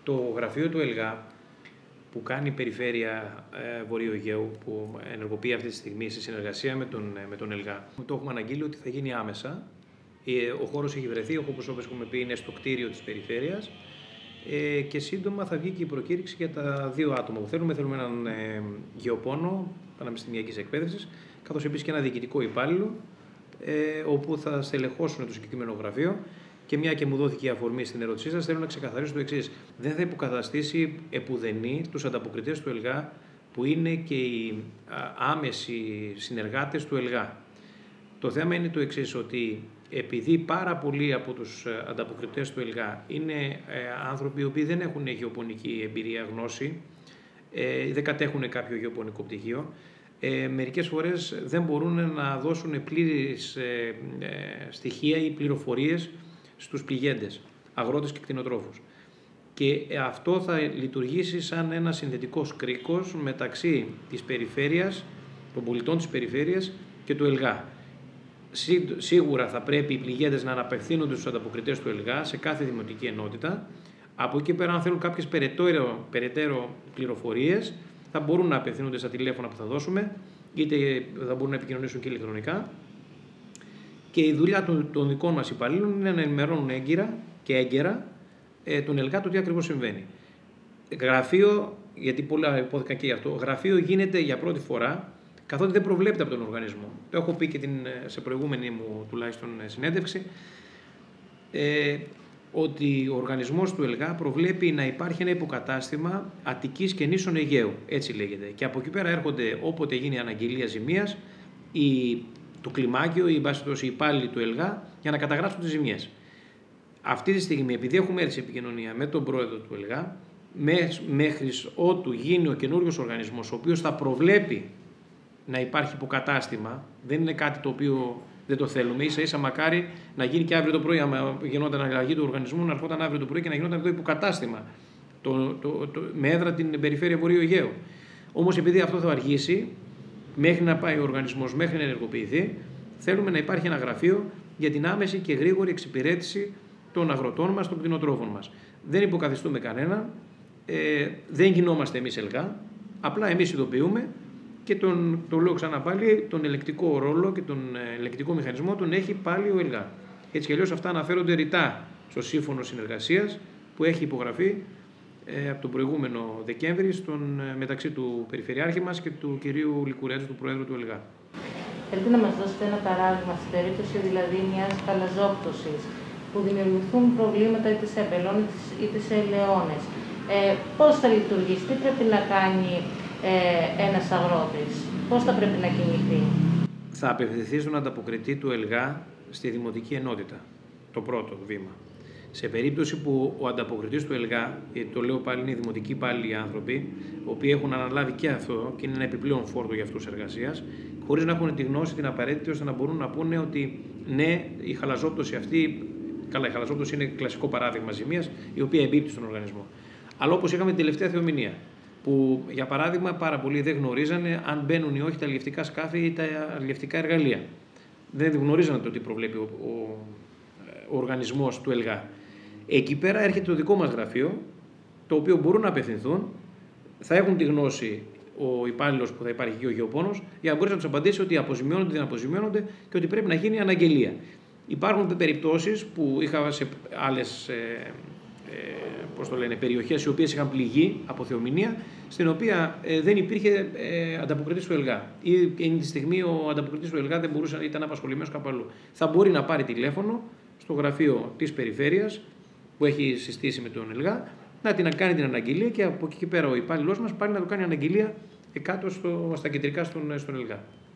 Το γραφείο του ΕΛΓΑ που κάνει η Περιφέρεια Βορείου Αιγαίου, που ενεργοποιεί αυτή τη στιγμή σε συνεργασία με τον ΕΛΓΑ, το έχουμε αναγγείλει ότι θα γίνει άμεσα. Ο χώρος έχει βρεθεί, όπως έχουμε πει, είναι στο κτίριο της Περιφέρειας και σύντομα θα βγει και η προκήρυξη για τα 2 άτομα που θέλουμε. Θέλουμε έναν γεωπόνο πανεπιστημιακής εκπαίδευσης, καθώς επίσης και ένα διοικητικό υπάλληλο, όπου θα στελεχώσουν το συγκεκριμένο γραφείο. Και μια και μου δόθηκε η αφορμή στην ερώτησή σας, θέλω να ξεκαθαρίσω το εξής. Δεν θα υποκαταστήσει επουδενή τους ανταποκριτές του ΕΛΓΑ, που είναι και οι άμεσοι συνεργάτες του ΕΛΓΑ. Το θέμα είναι το εξής, ότι επειδή πάρα πολλοί από τους ανταποκριτές του ΕΛΓΑ είναι άνθρωποι οι οποίοι δεν έχουν γεωπονική εμπειρία, γνώση, δεν κατέχουν κάποιο γεωπονικό πτυχίο, μερικές φορές δεν μπορούν να δώσουν πλήρεις στοιχεία ή πληροφορίες στους πληγέντες, αγρότες και κτηνοτρόφους. Και αυτό θα λειτουργήσει σαν ένα συνδετικός κρίκος μεταξύ της περιφέρειας, των πολιτών της περιφέρειας και του ΕΛΓΑ. Σίγουρα θα πρέπει οι πληγέντες να αναπευθύνονται στους ανταποκριτές του ΕΛΓΑ σε κάθε δημοτική ενότητα. Από εκεί πέρα, αν θέλουν κάποιες περαιτέρω πληροφορίες, θα μπορούν να απευθύνονται στα τηλέφωνα που θα δώσουμε, είτε θα μπορούν να επικοινωνήσουν και ηλεκτρονικά. Και η δουλειά των δικών μας υπαλλήλων είναι να ενημερώνουν έγκαιρα τον ΕΛΓΑ το τι ακριβώς συμβαίνει. Γραφείο, γιατί πολλά υπόθηκαν και γι' αυτό, γραφείο γίνεται για πρώτη φορά, καθότι δεν προβλέπεται από τον οργανισμό. Το έχω πει και σε προηγούμενη μου τουλάχιστον συνέντευξη, ότι ο οργανισμός του ΕΛΓΑ προβλέπει να υπάρχει ένα υποκατάστημα Αττικής και νήσων Αιγαίου, έτσι λέγεται. Και από εκεί πέρα έρχονται όποτε γίνει αναγγελία ζημίας, το κλιμάκιο ή οι υπάλληλοι του ΕΛΓΑ για να καταγράψουν τις ζημιές. Αυτή τη στιγμή, επειδή έχουμε έρθει σε επικοινωνία με τον πρόεδρο του ΕΛΓΑ, μέχρι ότου γίνει ο καινούριος οργανισμός, ο οποίος θα προβλέπει να υπάρχει υποκατάστημα, δεν είναι κάτι το οποίο δεν το θέλουμε. Ίσα-ίσα μακάρι να γίνει και αύριο το πρωί, άμα γινόταν αλλαγή του οργανισμού, να ερχόταν αύριο το πρωί και να γινόταν εδώ υποκατάστημα με έδρα την Περιφέρεια Βορείου Αιγαίου. Όμως, επειδή αυτό θα αργήσει, μέχρι να πάει ο οργανισμός, μέχρι να ενεργοποιηθεί, θέλουμε να υπάρχει ένα γραφείο για την άμεση και γρήγορη εξυπηρέτηση των αγροτών μας, των κτηνοτρόφων μας. Δεν υποκαθιστούμε κανένα, δεν γινόμαστε εμείς ΕΛΓΑ, απλά εμείς ειδοποιούμε και το λέω ξανά πάλι, τον ελεκτικό ρόλο και τον ελεκτικό μηχανισμό τον έχει πάλι ο ΕΛΓΑ. Έτσι κι αλλιώς αυτά αναφέρονται ρητά στο σύμφωνο συνεργασίας που έχει υπογραφεί από τον προηγούμενο Δεκέμβρη μεταξύ του Περιφερειάρχη μας και του κυρίου Λικουρέτζου, του Προέδρου του ΕΛΓΑ. Θέλετε να μας δώσετε ένα παράδειγμα στην περίπτωση δηλαδή μιας χαλαζόπτωσης που δημιουργηθούν προβλήματα είτε σε αμπελών είτε σε ελαιώνες. Πώς θα λειτουργήσει, τι πρέπει να κάνει ένας αγρότης, πώς θα πρέπει να κινηθεί? Θα απευθυνθεί στον ανταποκριτή του ΕΛΓΑ στη δημοτική ενότητα, το πρώτο βήμα. Σε περίπτωση που ο ανταποκριτής του ΕΛΓΑ, το λέω πάλι, είναι οι δημοτικοί υπάλληλοι άνθρωποι, οι οποίοι έχουν αναλάβει και αυτό και είναι ένα επιπλέον φόρτο για αυτούς εργασίας, χωρίς να έχουν τη γνώση την απαραίτητη ώστε να μπορούν να πούνε ότι ναι, η χαλαζόπτωση αυτή, καλά, η χαλαζόπτωση είναι κλασικό παράδειγμα ζημίας, η οποία εμπίπτει στον οργανισμό. Αλλά όπως είχαμε την τελευταία θεομηνία, που για παράδειγμα πάρα πολλοί δεν γνωρίζανε αν μπαίνουν ή όχι τα αλλιευτικά σκάφη ή τα αλλιευτικά εργαλεία. Δεν γνωρίζανε το τι προβλέπει ο οργανισμός του ΕΛΓΑ. Εκεί πέρα έρχεται το δικό μας γραφείο, το οποίο μπορούν να απευθυνθούν, θα έχουν τη γνώση ο υπάλληλος που θα υπάρχει και ο γεωπόνος, για να μπορέσει να τους απαντήσει ότι αποζημιώνονται, δεν αποζημιώνονται και ότι πρέπει να γίνει αναγγελία. Υπάρχουν περιπτώσεις που είχα σε άλλες περιοχές οι οποίες είχαν πληγεί από θεομηνία, στην οποία δεν υπήρχε ανταποκριτής του ΕΛΓΑ. Ή εκείνη τη στιγμή ο ανταποκριτής του ΕΛΓΑ δεν μπορούσε να ήταν απασχολημένος κάπου αλλού. Θα μπορεί να πάρει τηλέφωνο στο γραφείο της Περιφέρειας που έχει συστήσει με τον ΕΛΓΑ, να κάνει την αναγγελία και από εκεί και πέρα ο υπάλληλός μας πάλι να το κάνει αναγγελία κάτω στα κεντρικά στον ΕΛΓΑ.